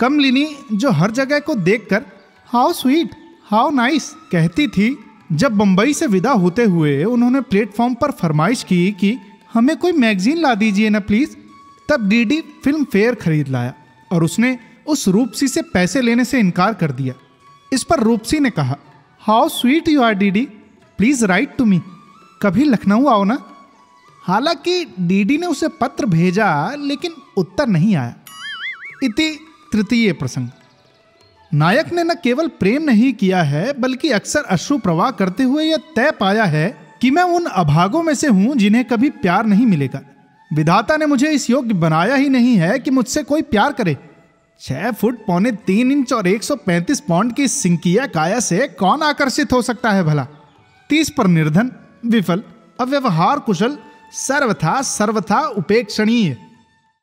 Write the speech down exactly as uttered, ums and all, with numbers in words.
कमलिनी जो हर जगह को देखकर हाउ स्वीट हाउ नाइस कहती थी, जब बंबई से विदा होते हुए उन्होंने प्लेटफॉर्म पर फरमाइश की कि हमें कोई मैगजीन ला दीजिए ना प्लीज, तब डीडी फिल्म फेयर खरीद लाया और उसने उस रूपसी से पैसे लेने से इनकार कर दिया। इस पर रूपसी ने कहा, हाउ स्वीट यू आर डीडी, प्लीज राइट टू मी, कभी लखनऊ आओ ना। हालांकि डीडी ने उसे पत्र भेजा लेकिन उत्तर नहीं आया। इति तृतीय प्रसंग। नायक ने न केवल प्रेम नहीं किया है बल्कि अक्सर अश्रु प्रवाह करते हुए यह तय पाया है कि मैं उन अभागों में से हूं जिन्हें कभी प्यार नहीं मिलेगा। विधाता ने मुझे इस योग्य बनाया ही नहीं है कि मुझसे कोई प्यार करे। छह फुट पौने तीन इंच और एक सौ पैंतीस पाउंड की सिंकिया काया से कौन आकर्षित हो सकता है भला। तीस पर निर्धन, विफल, अव्यवहार कुशल, सर्वथा सर्वथा उपेक्षणीय।